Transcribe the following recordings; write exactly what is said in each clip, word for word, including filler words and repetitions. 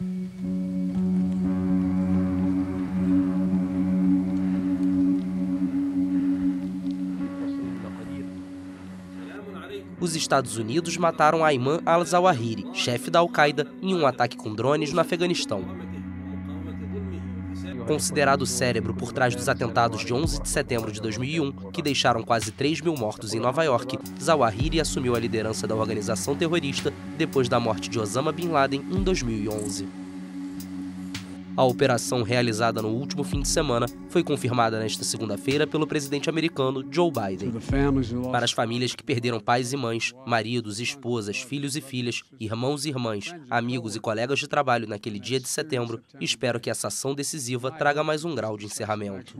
Os Estados Unidos mataram Ayman al-Zawahiri, chefe da Al-Qaeda, em um ataque com drones no Afeganistão. Considerado o cérebro por trás dos atentados de onze de setembro de dois mil e um, que deixaram quase três mil mortos em Nova York, Zawahiri assumiu a liderança da organização terrorista depois da morte de Osama Bin Laden em dois mil e onze. A operação, realizada no último fim de semana, foi confirmada nesta segunda-feira pelo presidente americano Joe Biden. Para as famílias que perderam pais e mães, maridos, esposas, filhos e filhas, irmãos e irmãs, amigos e colegas de trabalho naquele dia de setembro, espero que essa ação decisiva traga mais um grau de encerramento.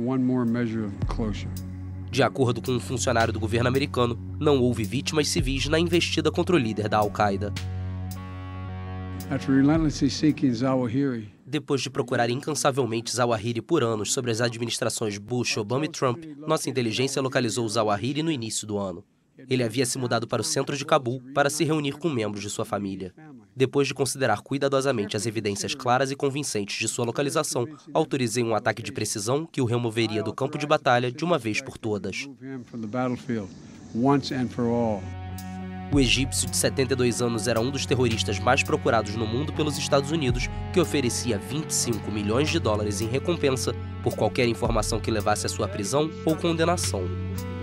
De acordo com um funcionário do governo americano, não houve vítimas civis na investida contra o líder da Al-Qaeda. Depois de procurar incansavelmente Zawahiri por anos sobre as administrações Bush, Obama e Trump, nossa inteligência localizou Zawahiri no início do ano. Ele havia se mudado para o centro de Cabul para se reunir com membros de sua família. Depois de considerar cuidadosamente as evidências claras e convincentes de sua localização, autorizei um ataque de precisão que o removeria do campo de batalha de uma vez por todas. O egípcio de setenta e dois anos era um dos terroristas mais procurados no mundo pelos Estados Unidos, que oferecia vinte e cinco milhões de dólares em recompensa por qualquer informação que levasse à sua prisão ou condenação.